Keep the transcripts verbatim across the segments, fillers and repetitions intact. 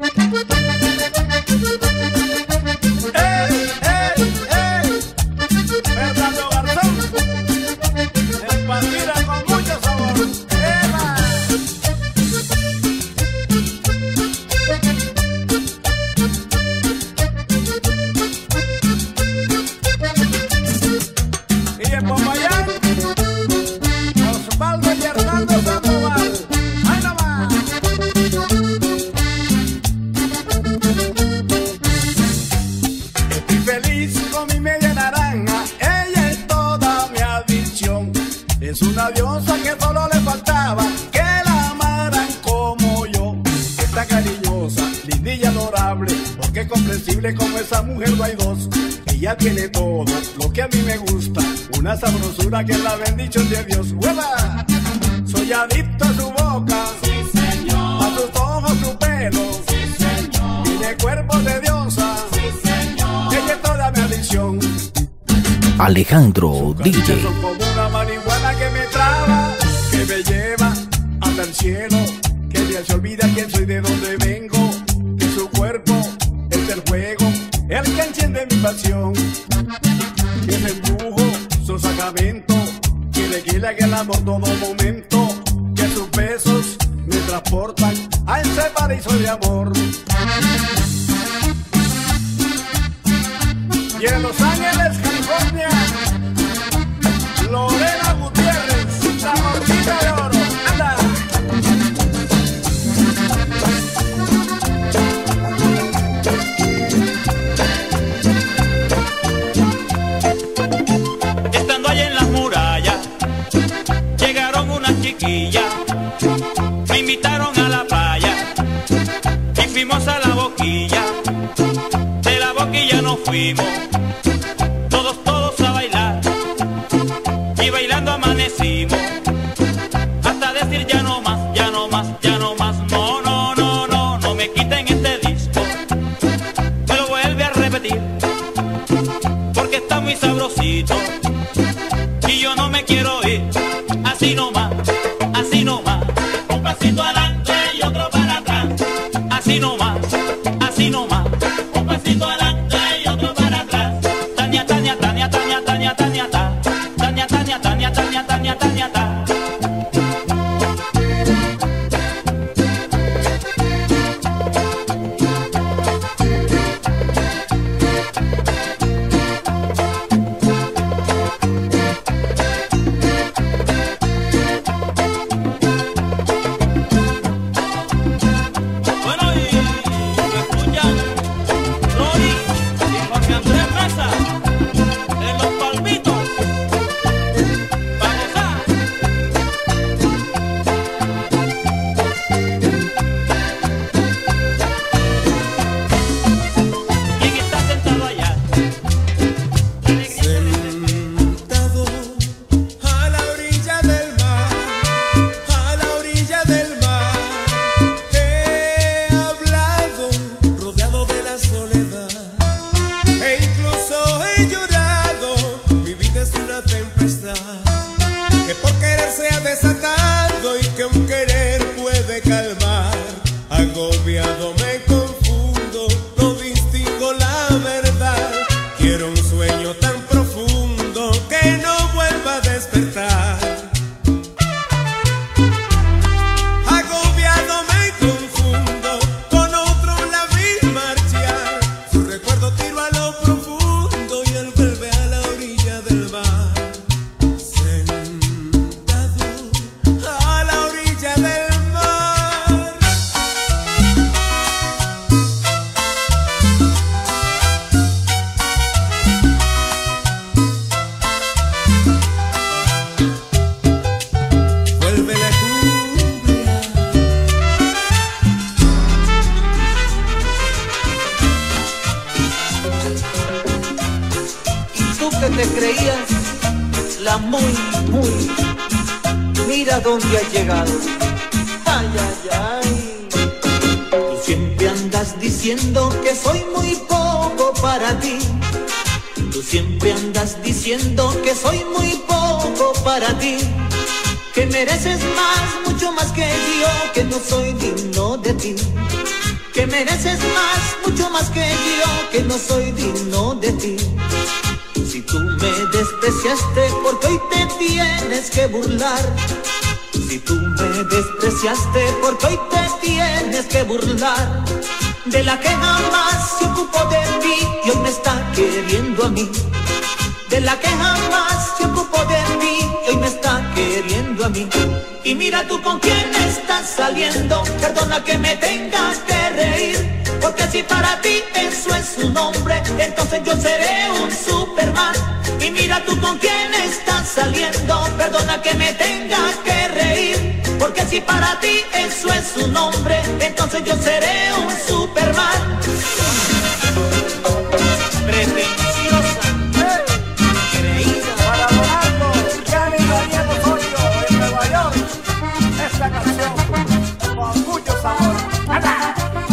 Es una diosa que solo le faltaba que la amaran como yo. Está cariñosa, linda y adorable, porque es comprensible como esa mujer no hay dos. Ella tiene todo lo que a mí me gusta, una sabrosura que es la bendición de Dios. ¡Hueva! Soy adicto a su boca, sí señor, a sus ojos, su pelo, sí señor, tiene cuerpo de diosa, sí señor, ella es toda mi adicción. Alejandro D J. Son como una marihuana que me traba, que me lleva hasta el cielo, que ya se olvida quién soy, de dónde vengo, que su cuerpo es el fuego, el que enciende mi pasión, que es el brujo, su sacramento, que le guía el amor todo momento, que sus besos me transportan a ese paraíso de amor. Y en Los Ángeles, California, Lorena Gutiérrez, la morcita de oro. ¡Anda! Estando allá en las murallas, llegaron unas chiquillas, me invitaron a la playa y fuimos a la boquilla. De la boquilla nos fuimos todos, todos a bailar, y bailando amanecimos hasta decir ya no más, ya no más, ya no más. No, no, no, no, no me quiten este disco, me lo vuelve a repetir, porque está muy sabrosito y yo no me quiero ir. Así no más, así no más, un pasito adelante y otro para atrás. Así no más, así no más, un pasito adelante y otro para atrás. Tania, Tania, Tania, Tania, Tania, Tania, ta. Tania, Tania, Tania, Tania, Tania, Tania, ta. Bueno, y me escuchan Rory y Jorge Andrés Mesa en Los Palmitos. Vamos a. ¿Quién está sentado allá? Sentado a la orilla del mar, a la orilla del mar, he hablado rodeado de la soledad, e incluso he llorado. Mi vida es una tempestad que por querer se ha desatado y que un querer puede calmar. Agobiado me confundo, no distingo la verdad. Quiero un sueño tan profundo que no vuelva a despertar. Agobiado me confundo, con otro la vi marchar. Su recuerdo tiro a lo profundo y él vuelve a la orilla del mar. Sentado a la orilla del mar. Vuelve la cumbia. Y tú que te creías la muy, muy, mira dónde has llegado. Ay, ay, ay. Tú siempre andas diciendo que soy muy poco para ti. Tú siempre andas diciendo que soy muy poco para ti. Que mereces más, mucho más que yo, que no soy digno de ti. que mereces más, mucho más que yo, que no soy digno de ti. Si tú me despreciaste, porque hoy te tienes que burlar. Si tú me despreciaste, porque hoy te tienes que burlar de la que jamás se ocupó de mí y hoy me está queriendo a mí. De la que jamás se ocupó de mí y hoy me está queriendo a mí. Y mira tú con quién estás saliendo, perdona que me tengas que reír, porque si para ti eso es un hombre, entonces yo seré un Superman. Y mira tú con quién estás saliendo, perdona que me tengas que reír, porque si para ti eso es un hombre, entonces yo seré un Superman. Pretenciosa, creída. Para Donaldo, Gianni Daniel Osorio en Nueva York, esta canción con mucho sabor. ¡Anda!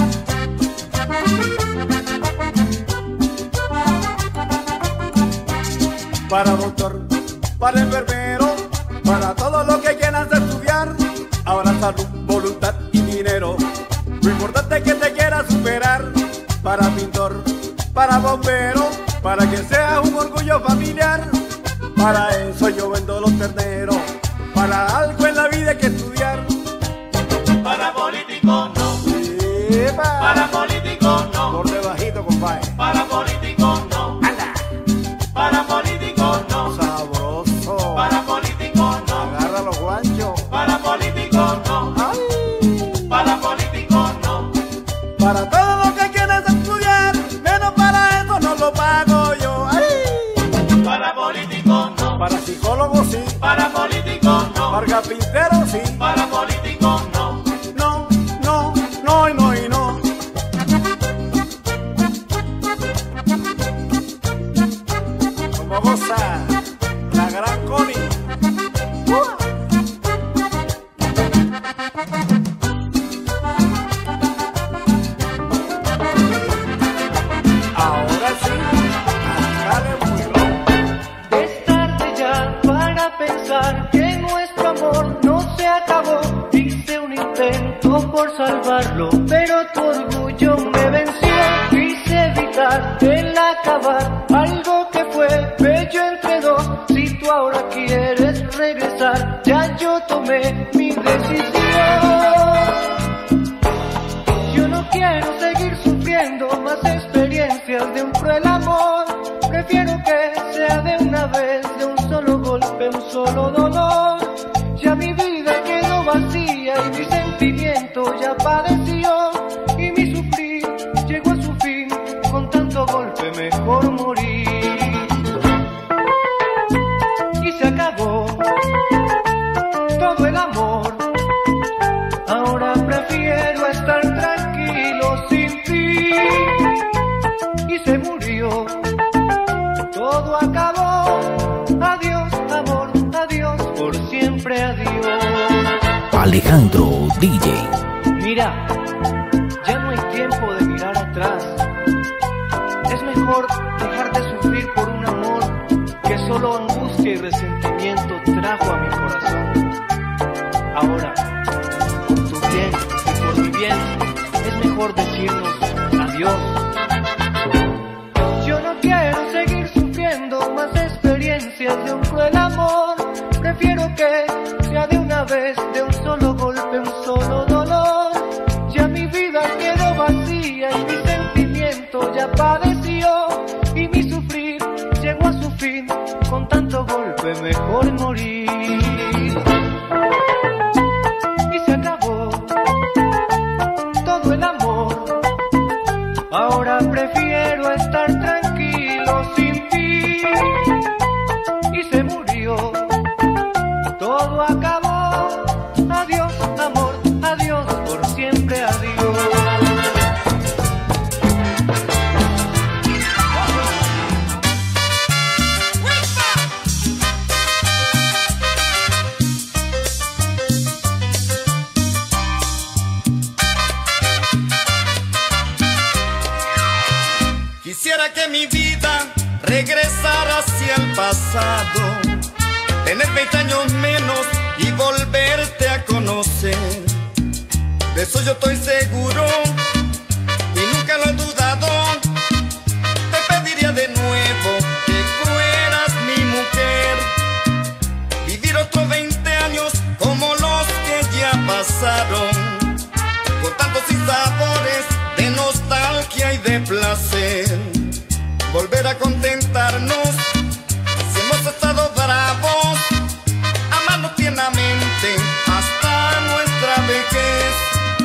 Para doctor, para enfermero, para todos los que quieran estudiar, ahora salud, voluntad y dinero, lo importante es que te quieras superar. Para pintor, para bombero, para que seas un orgullo familiar, para eso yo vendo los terneros, para algo en la vida hay que estudiar. Para político no, ¡Epa! para político no, Por debajito, compadre. para político no, ¡Anda! para político no, Sabroso. para político no, Agarra los guanchos. para político no, ¡Ay! para político no, Para todo lo que quieres estudiar, menos para eso no lo pago yo. ¡Ay! para político no, Para psicólogo sí, para político no, para carpintero sí. para político no. No, no, no y no y no. Como goza la gran Connie. ¡Uh! Ahora sí, dale muy Es tarde ya para pensar que nuestro amor no se acabó. Hice un intento por salvarlo, pero tu orgullo me venció. Quise evitar el acabar algo que fue bello entre dos. Si tú ahora quieres regresar, ya yo tomé mi decisión. Yo no quiero seguir sufriendo más experiencias de un cruel amor. Prefiero que sea de una vez, de un solo golpe, un solo dolor. Ya mi vida quedó vacía y mi sentimiento ya padeció. Y mi sufrir llegó a su fin, con tanto golpe mejor morir. Y se acabó todo el amor. Ahora prefiero estar tranquilo sin ti. Y se murió, todo acabó. Adiós, amor, adiós, por siempre adiós. Alejandro D J. Mira, ya no hay tiempo de mirar atrás. Es mejor dejar de sufrir por un amor que solo angustia y resentimiento trajo a mi corazón. Ahora, por tu bien y por mi bien, es mejor decirnos adiós. Yo no quiero seguir sufriendo más experiencias de un cruel amor. Prefiero que sea de una vez, de un solo golpe, un solo dolor. Ya mi vida quedó vacía y mi sentimiento ya padeció. Y mi sufrir llegó a su fin, con tanto golpe mejor morir. Y se acabó todo el amor. Ahora prefiero estar tranquilo sin ti. Y se murió, todo acabó. Adiós, amor, adiós, por siempre adiós. Quisiera que mi vida regresara hacia el pasado, tener veinte años menos y volverte a conocer. De eso yo estoy seguro, pasaron, con tantos sinsabores de nostalgia y de placer. Volver a contentarnos si hemos estado bravos, amarnos tiernamente hasta nuestra vejez.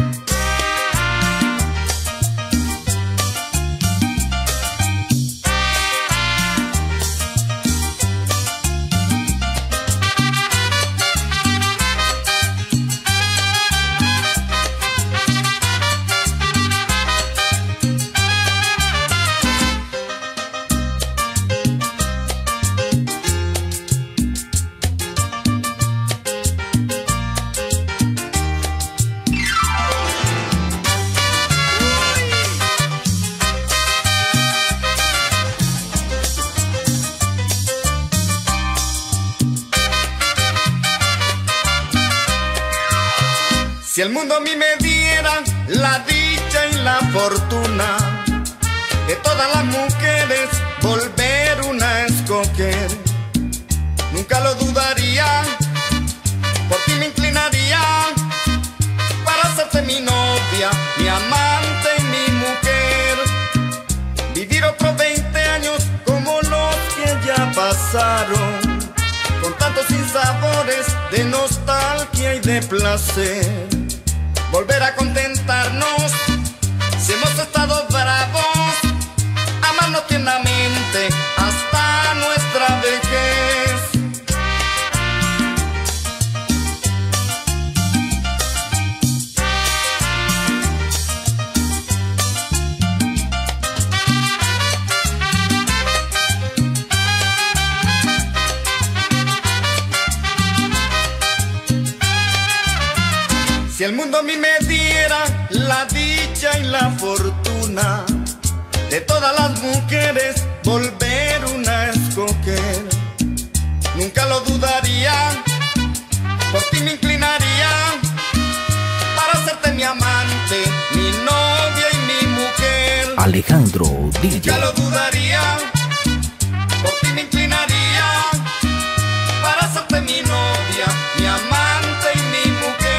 Si el mundo a mí me diera la dicha y la fortuna de todas las mujeres volver una a escoger, nunca lo dudaría, por ti me inclinaría para hacerte mi novia, mi amante y mi mujer. Vivir otros veinte años como los que ya pasaron, con tantos sinsabores de nostalgia y de placer. Volver a contentarnos si hemos estado bravos, amarnos tiernamente hasta nuestra vejez. Si el mundo a mí me diera la dicha y la fortuna de todas las mujeres volver una a escoger, nunca lo dudaría, por ti me inclinaría para hacerte mi amante, mi novia y mi mujer. Alejandro D J. Nunca lo dudaría, por ti me inclinaría para hacerte mi novia, mi amante y mi mujer.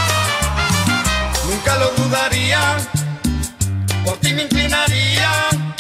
Nunca lo dudaría, por ti me inclinaría